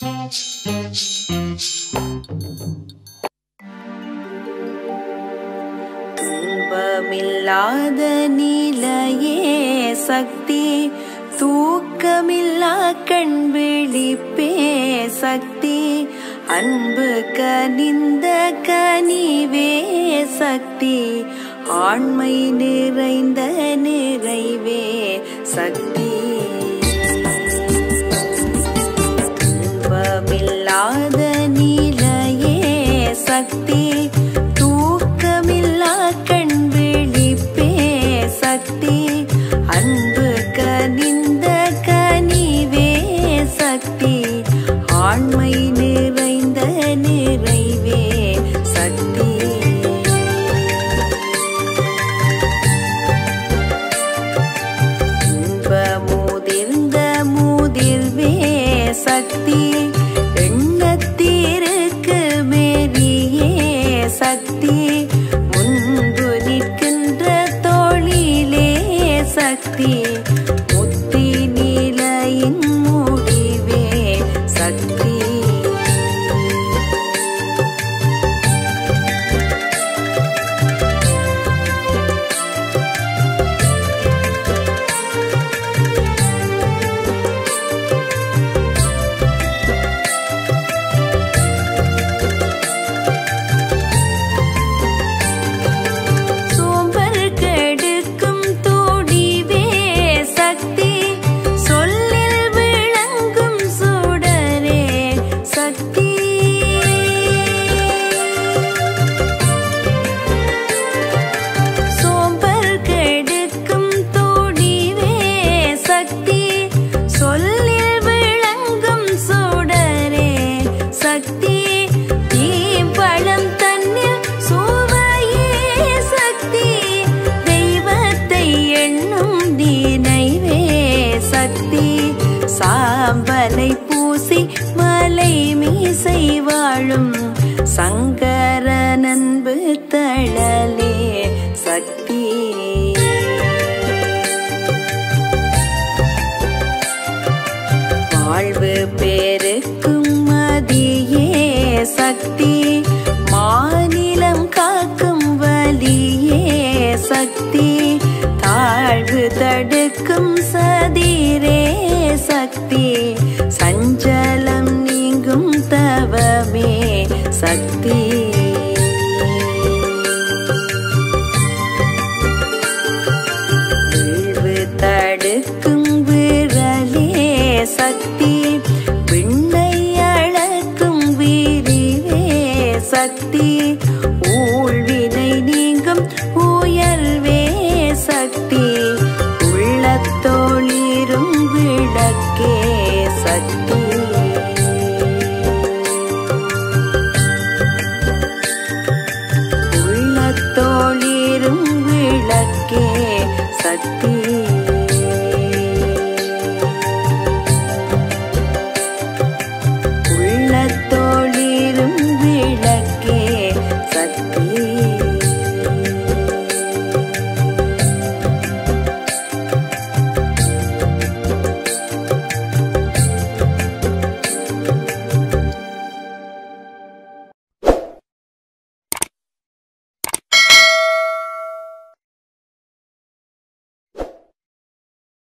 துன்பமில்லாத நிலையே சக்தி, தூக்கமில்லா கண் விழிப்பே சக்தி, அன்பு கனிந்த கனிவே சக்தி, ஆண்மை நிறைந்த நிறைவே சக்தி. துன்பமில்லாத நிலையே சக்தி, தூக்கமில்லா கண் விழிப்பே சக்தி, அன்பு கனிந்த கனிவே சக்தி, ஆண்மை நிறைந்த நிறைவே சக்தி. முதிர்ந்த முதிர்வே சக்தி, எண்ணத்திற்கு மேரியே சக்தி, முன்பு நிற்கின்ற தோளிலே சக்தி, முத்தி நிலையின் முடிவே சக்தி. சாம்பலை பூசி மலை மீசை வாழும் சங்கர அன்பு தழலே சக்தி. வாழ்வு பேருக்கும் மதியே சக்தி, மாநிலம் காக்கும் வலியே சக்தி, தாழ்வு தடுக்கும் சதிரே சக்தி, சஞ்சலம் நீங்கும் தவமே சக்தி. வீழ்வு தடுக்கும் விரலே சக்தி,